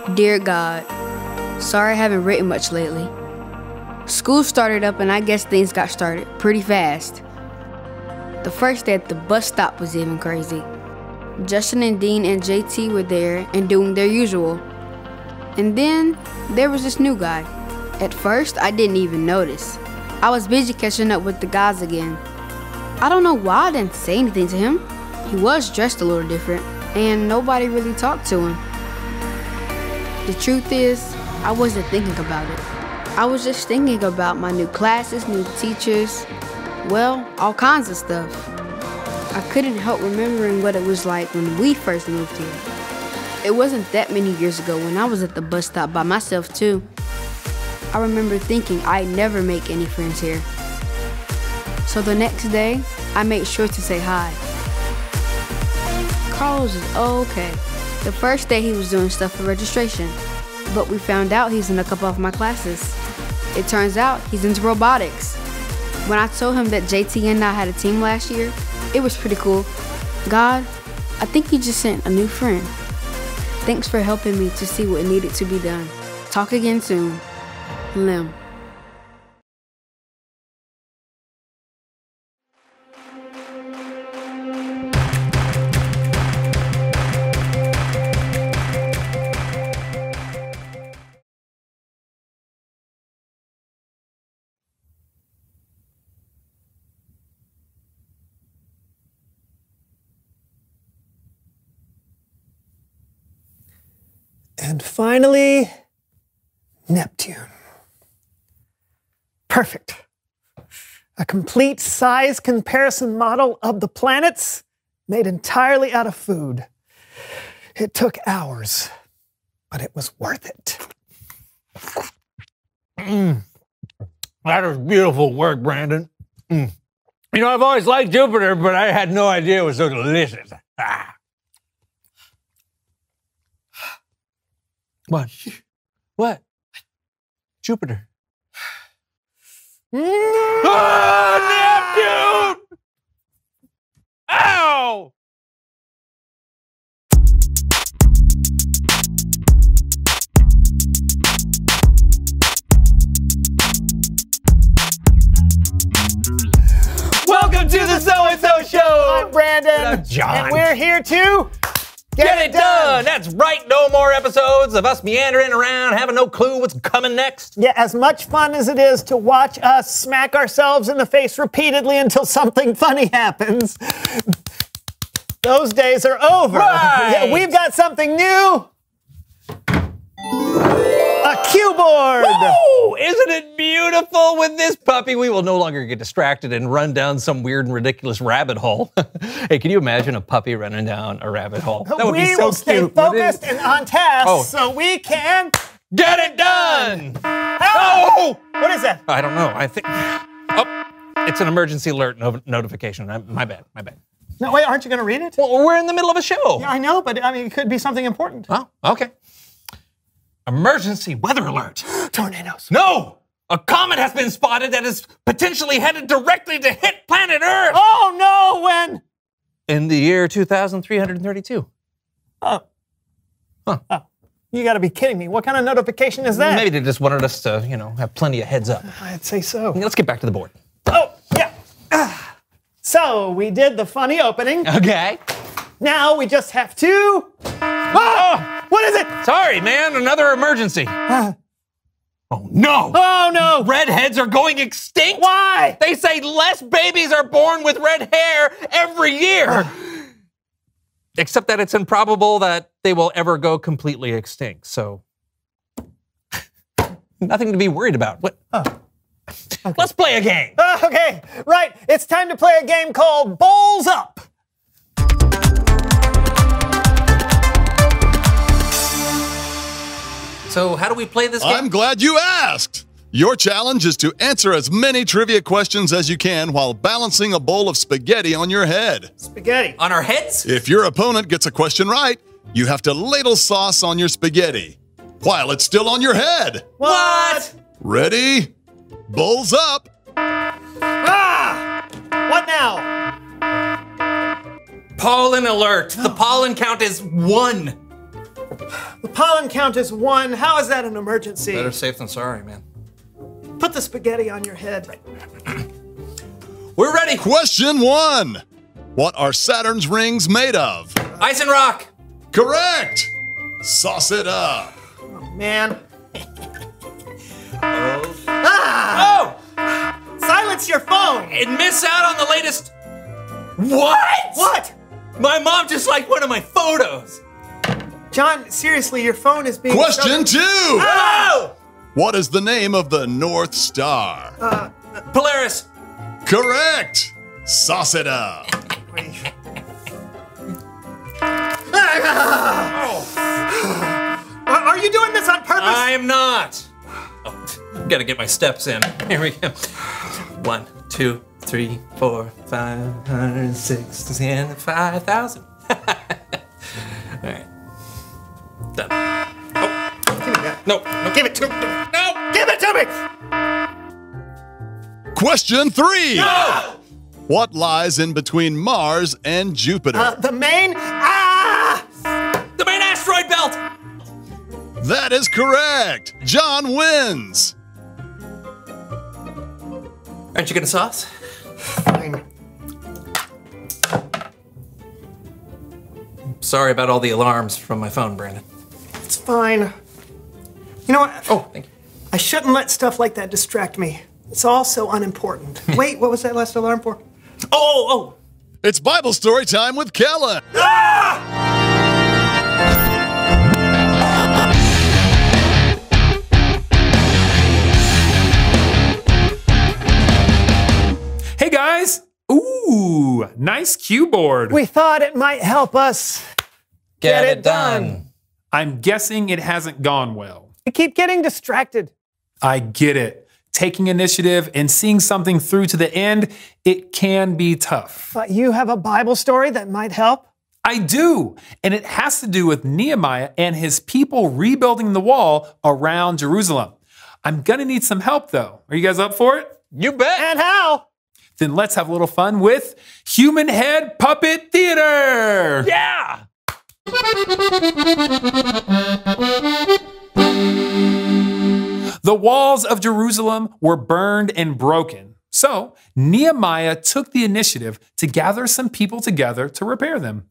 Dear God, sorry I haven't written much lately. School started up and I guess things got started pretty fast. The first day at the bus stop was even crazy. Justin and Dean and JT were there and doing their usual. And then there was this new guy. At first, I didn't even notice. I was busy catching up with the guys again. I don't know why I didn't say anything to him. He was dressed a little different and nobody really talked to him. The truth is, I wasn't thinking about it. I was just thinking about my new classes, new teachers, well, all kinds of stuff. I couldn't help remembering what it was like when we first moved here. It wasn't that many years ago when I was at the bus stop by myself too. I remember thinking I'd never make any friends here. So the next day, I made sure to say hi. Carlos is okay. The first day he was doing stuff for registration, but we found out he's in a couple of my classes. It turns out he's into robotics. When I told him that JT and I had a team last year, it was pretty cool. God, I think you just sent a new friend. Thanks for helping me to see what needed to be done. Talk again soon. Lim. And finally, Neptune. Perfect. A complete size comparison model of the planets made entirely out of food. It took hours, but it was worth it. That was beautiful work, Brandon. You know, I've always liked Jupiter, but I had no idea it was so delicious. What? What? Jupiter. Oh, Neptune! Ow! Welcome to the So-and-So Show! I'm Brandon. And I'm John. And we're here to Get it done! That's right, no more episodes of us meandering around, having no clue what's coming next. Yeah, as much fun as it is to watch us smack ourselves in the face repeatedly until something funny happens, those days are over. Right. Yeah, we've got something new. A cue board! Woo! Isn't it beautiful? With this puppy, we will no longer get distracted and run down some weird and ridiculous rabbit hole. Hey, can you imagine a puppy running down a rabbit hole? That would be so will stay cute. focused and on task so we can get it done! Oh! What is that? I don't know. I think... Oh, it's an emergency alert notification. My bad. No, wait, aren't you going to read it? Well, we're in the middle of a show. Yeah, I know, but I mean, it could be something important. Oh, okay. Emergency weather alert. Tornadoes. No! A comet has been spotted that is potentially headed directly to hit planet Earth! Oh, no, when? In the year 2332. Oh. Huh. Oh. You got to be kidding me. What kind of notification is that? Maybe they just wanted us to, have plenty of heads up. I'd say so. Let's get back to the board. Oh, yeah. So, we did the funny opening. Okay. Now we just have to... Oh! What is it? Sorry, man. Another emergency. Oh, no. Oh, no. Redheads are going extinct? Why? They say less babies are born with red hair every year. Except that it's improbable that they will ever go completely extinct. So, nothing to be worried about. What? Okay. Let's play a game. Okay, right. It's time to play a game called Bowls Up. So how do we play this game? I'm glad you asked. Your challenge is to answer as many trivia questions as you can while balancing a bowl of spaghetti on your head. Spaghetti. On our heads? If your opponent gets a question right, you have to ladle sauce on your spaghetti while it's still on your head. What? Ready? Bowls up. Ah! What now? Pollen alert. The pollen count is 1. The pollen count is 1. How is that an emergency? Better safe than sorry, man. Put the spaghetti on your head. We're ready. Question 1. What are Saturn's rings made of? Ice and rock. Correct. Sauce it up. Man. Oh! Silence your phone! And miss out on the latest. What? What? My mom just liked one of my photos. John, seriously, your phone is being... Question 2. Oh! What is the name of the North Star? Polaris. Correct. Sauce it up. Are you doing this on purpose? I am not. Oh, gotta get my steps in. Here we go. 1, 2, 3, 4, 5, 6, 7, 5,000. All right. Done. Oh. Give me that. No. Give it to me. No. Give it to me! Question 3. No! What lies in between Mars and Jupiter? The main... The main asteroid belt. That is correct. John wins. Aren't you gonna sauce? Fine. Sorry about all the alarms from my phone, Brandon. It's fine. You know what? Oh, thank you. I shouldn't let stuff like that distract me. It's all so unimportant. Wait, what was that last alarm for? Oh! It's Bible story time with Kellen. Hey guys! Ooh, nice cue board. We thought it might help us Get it done. I'm guessing it hasn't gone well. We keep getting distracted. I get it. Taking initiative and seeing something through to the end, it can be tough. But you have a Bible story that might help? I do, and it has to do with Nehemiah and his people rebuilding the wall around Jerusalem. I'm gonna need some help though. Are you guys up for it? You bet. And how? Then let's have a little fun with Human Head Puppet Theater! Yeah. The walls of Jerusalem were burned and broken. So Nehemiah took the initiative to gather some people together to repair them.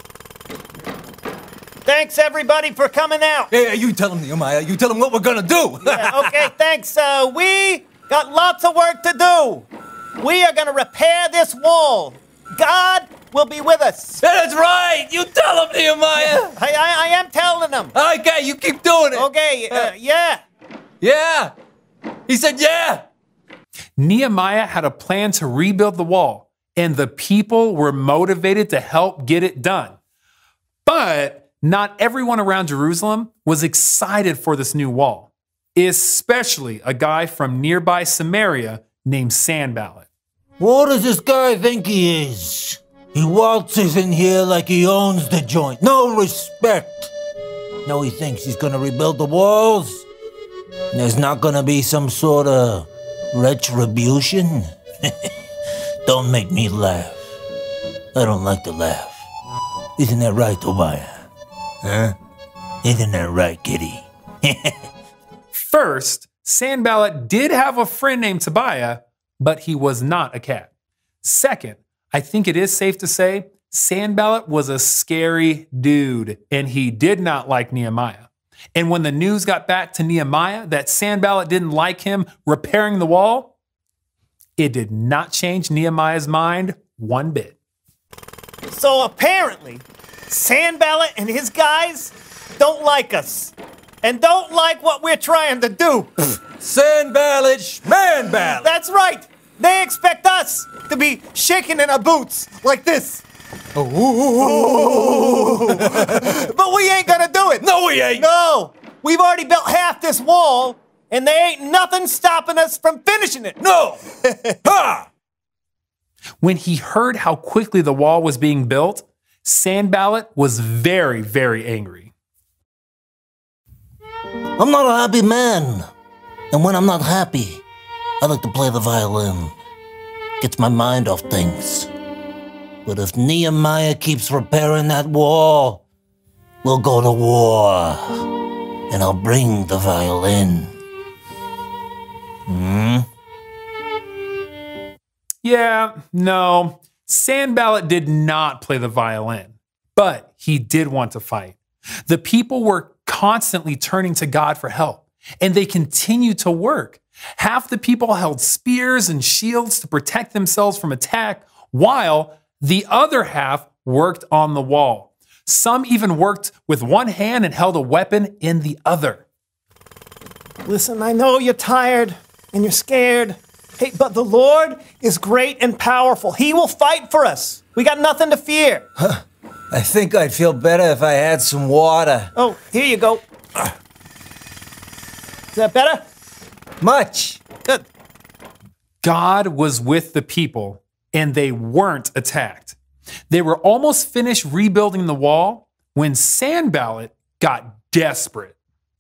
Thanks, everybody, for coming out. Yeah, you tell him, Nehemiah. You tell him what we're gonna do. Okay, thanks. We got lots of work to do. We are going to repair this wall. God will be with us. That's right. You tell him, Nehemiah. I am telling them. Okay, you keep doing it. Okay, yeah. Yeah. He said, yeah. Nehemiah had a plan to rebuild the wall, and the people were motivated to help get it done. But not everyone around Jerusalem was excited for this new wall, especially a guy from nearby Samaria named Sanballat. What does this guy think he is? He waltzes in here like he owns the joint. No respect. No, he thinks he's gonna rebuild the walls. There's not gonna be some sort of retribution. Don't make me laugh. I don't like to laugh. Isn't that right, Tobiah? Huh? Isn't that right, kitty? First, Sanballat did have a friend named Tobiah, but he was not a cat. Second, I think it is safe to say Sanballat was a scary dude, and he did not like Nehemiah. And when the news got back to Nehemiah that Sanballat didn't like him repairing the wall, it did not change Nehemiah's mind one bit. So apparently, Sanballat and his guys don't like us and don't like what we're trying to do. Sanballat, Schmanballat. That's right. They expect us to be shaking in our boots like this. But we ain't gonna do it. No, we ain't. No. We've already built half this wall, and there ain't nothing stopping us from finishing it. No. Ha! When he heard how quickly the wall was being built, Sanballat was very, very angry. I'm not a happy man. And when I'm not happy, I like to play the violin. Gets my mind off things. But if Nehemiah keeps repairing that wall, we'll go to war. And I'll bring the violin. Yeah, no. Sanballat did not play the violin, but he did want to fight. The people were constantly turning to God for help, and they continued to work. Half the people held spears and shields to protect themselves from attack, while the other half worked on the wall. Some even worked with one hand and held a weapon in the other. Listen, I know you're tired and you're scared. Hey, but the Lord is great and powerful. He will fight for us. We got nothing to fear. I think I'd feel better if I had some water. Oh, here you go. Is that better? Much. Good. God was with the people, and they weren't attacked. They were almost finished rebuilding the wall when Sanballat got desperate.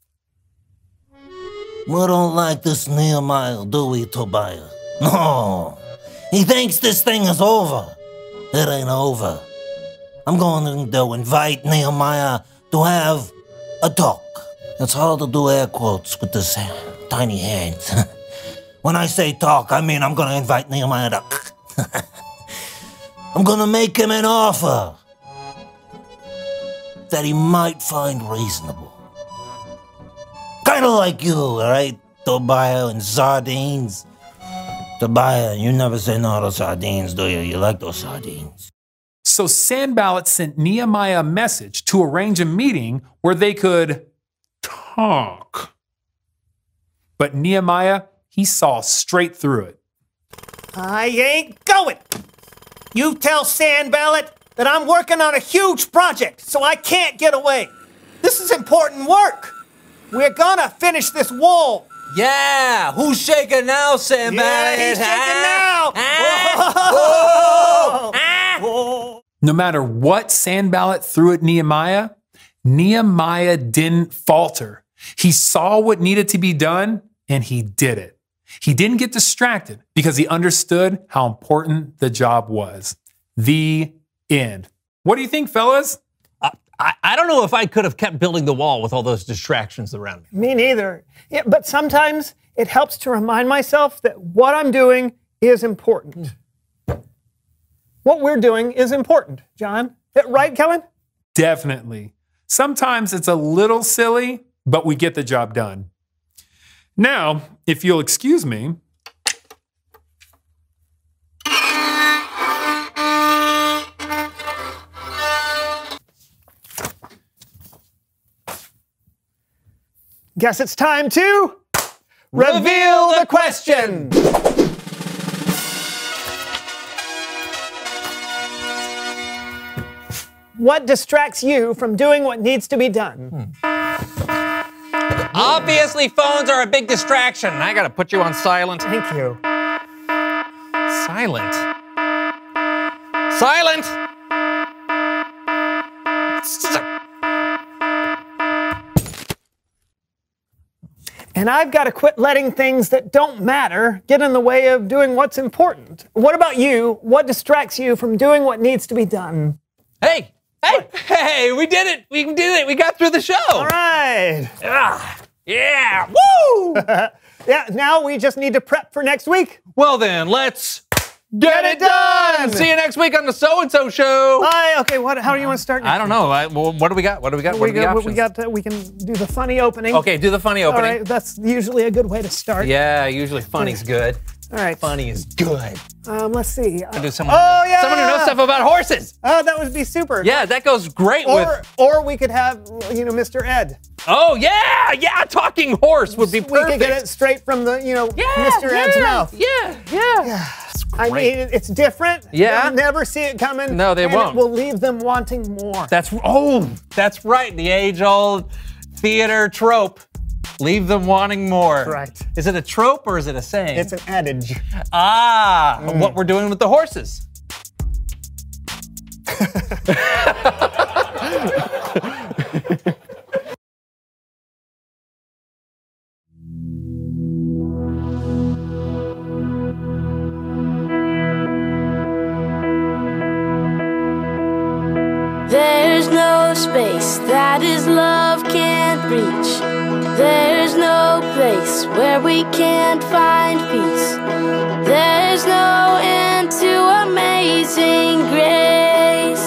We don't like this Nehemiah, do we, Tobiah? No. He thinks this thing is over. It ain't over. I'm going to invite Nehemiah to have a talk. It's hard to do air quotes with this tiny hands. When I say talk, I mean I'm going to invite Nehemiah to... I'm going to make him an offer that he might find reasonable. Kind of like you, all right? Tobiah and sardines. Tobiah, you never say no to sardines, do you? You like those sardines. So Sanballat sent Nehemiah a message to arrange a meeting where they could talk. But Nehemiah, he saw straight through it. I ain't going. You tell Sanballat that I'm working on a huge project, so I can't get away. This is important work. We're gonna finish this wall. Yeah, who's shaking now, Sanballat? Yeah, he's shaking now. No matter what Sanballat threw at Nehemiah, Nehemiah didn't falter. He saw what needed to be done, and he did it. He didn't get distracted because he understood how important the job was. The end. What do you think, fellas? I don't know if I could have kept building the wall with all those distractions around me. Me neither. Yeah, but sometimes it helps to remind myself that what I'm doing is important. What we're doing is important, John. Right, Kellen? Definitely. Sometimes it's a little silly, but we get the job done. Now, if you'll excuse me. Guess it's time to reveal the question. What distracts you from doing what needs to be done? Obviously, phones are a big distraction. I gotta put you on silent. Thank you. Silent. Silent! And I've got to quit letting things that don't matter get in the way of doing what's important. What about you? What distracts you from doing what needs to be done? Hey! Hey, we did it! We did it! We got through the show! All right. Yeah! Woo! Yeah, now we just need to prep for next week. Well then, let's get it done! See you next week on the So-and-So Show! Okay, how do you want to start next I don't know. What do we got? What are the options? We can do the funny opening. Okay, do the funny opening. All right, that's usually a good way to start. Yeah, usually funny's good. All right. Funny is good. Let's see. Do someone, yeah! Someone who knows stuff about horses. Oh, that would be super. Yeah, that goes great with... Or we could have, Mr. Ed. Oh, yeah, talking horse would be perfect. We could get it straight from the, Mr. Ed's mouth. Yeah. I mean, it's different. Yeah. They'll never see it coming. No, they won't. It will leave them wanting more. That's right. The age-old theater trope. Leave them wanting more. Right. Is it a trope or is it a saying? It's an adage. What we're doing with the horses. There's no no space that His love can't reach. There's no place where we can't find peace. There's no end to amazing grace.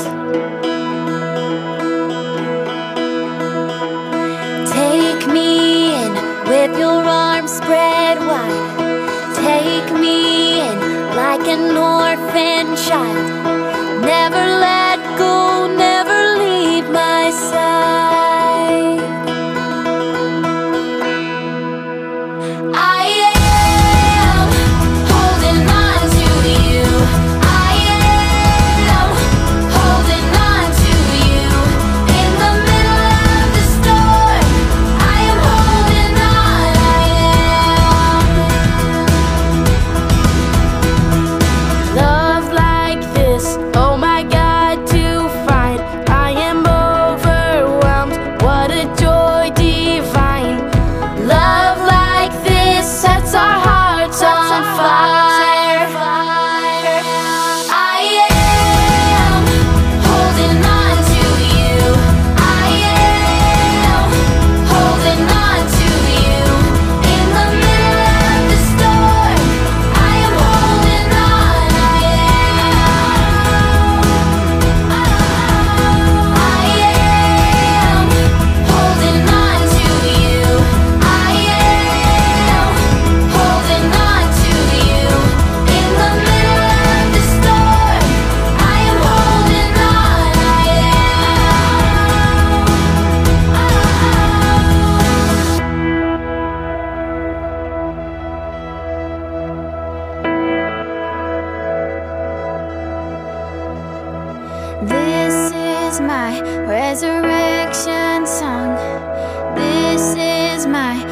Take me in with your arms spread wide. Take me in like an orphan child. Never let go, never leave my side. I am holding on to you. I am holding on to you. In the middle of the storm, I am holding on. I am. Love like this, oh my God, to find. I am overwhelmed, what a joy divine. Love like this sets our hearts on fire. I am holding on to you. I am holding on to you. In the middle of the storm, I am holding on. I am holding on to you. I am holding on to you. In the middle of the storm, I am holding on. This is my resurrection song. This is my